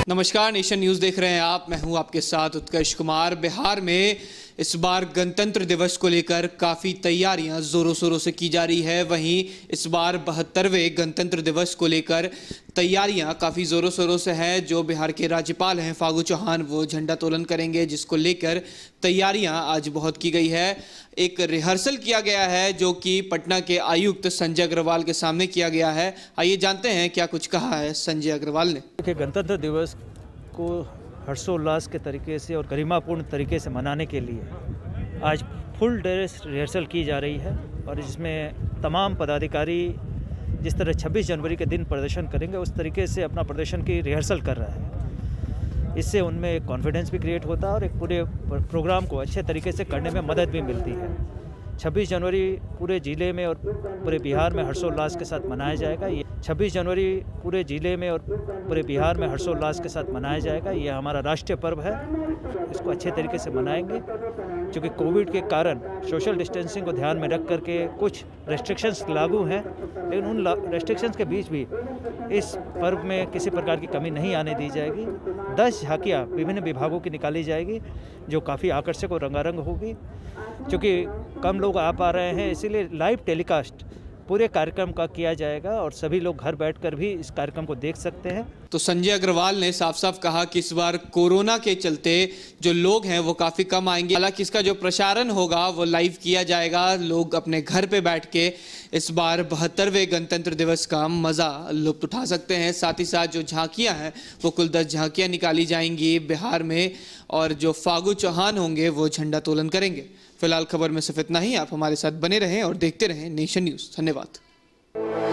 नमस्कार, nation news देख रहे हैं आप। मैं हूं आपके साथ उत्कर्ष कुमार। बिहार में इस बार गणतंत्र दिवस को लेकर काफ़ी तैयारियां ज़ोरों शोरों से की जा रही है। वहीं इस बार 72वें गणतंत्र दिवस को लेकर तैयारियां काफ़ी ज़ोरों शोरों से है। जो बिहार के राज्यपाल हैं फागू चौहान, वो झंडा तोलन करेंगे, जिसको लेकर तैयारियां आज बहुत की गई है। एक रिहर्सल किया गया है जो कि पटना के आयुक्त संजय अग्रवाल के सामने किया गया है। आइए जानते हैं क्या कुछ कहा है संजय अग्रवाल ने। देखिए, गणतंत्र दिवस को हर्षोल्लास के तरीके से और गरिमापूर्ण तरीके से मनाने के लिए आज फुल ड्रेस रिहर्सल की जा रही है और जिसमें तमाम पदाधिकारी जिस तरह 26 जनवरी के दिन प्रदर्शन करेंगे उस तरीके से अपना प्रदर्शन की रिहर्सल कर रहा है। इससे उनमें एक कॉन्फिडेंस भी क्रिएट होता है और एक पूरे प्रोग्राम को अच्छे तरीके से करने में मदद भी मिलती है। 26 जनवरी पूरे ज़िले में और पूरे बिहार में हर्षोल्लास के साथ मनाया जाएगा। ये 26 जनवरी पूरे ज़िले में और पूरे बिहार में हर्षोल्लास के साथ मनाया जाएगा। ये हमारा राष्ट्रीय पर्व है, इसको अच्छे तरीके से मनाएंगे। क्योंकि कोविड के कारण सोशल डिस्टेंसिंग को ध्यान में रख करके कुछ रेस्ट्रिक्शंस लागू हैं, लेकिन उन रेस्ट्रिक्शंस के बीच भी इस पर्व में किसी प्रकार की कमी नहीं आने दी जाएगी। 10 झांकियाँ विभिन्न विभागों की निकाली जाएगी जो काफ़ी आकर्षक और रंगारंग होगी। क्योंकि कम लोग आ पा रहे हैं, इसीलिए लाइव टेलीकास्ट पूरे कार्यक्रम का किया जाएगा और सभी लोग घर बैठकर भी इस कार्यक्रम को देख सकते हैं। तो संजय अग्रवाल ने साफ साफ कहा कि इस बार कोरोना के चलते जो लोग हैं वो काफ़ी कम आएंगे। हालांकि इसका जो प्रसारण होगा वो लाइव किया जाएगा। लोग अपने घर पे बैठ के इस बार 72वें गणतंत्र दिवस का मज़ा लुत्फ उठा सकते हैं। साथ ही साथ जो झांकियाँ हैं वो कुल 10 झांकियाँ निकाली जाएंगी बिहार में, और जो फागू चौहान होंगे वो झंडा तोलन करेंगे। फिलहाल खबर में सिर्फ इतना ही। आप हमारे साथ बने रहें और देखते रहें नेशन न्यूज़। धन्यवाद।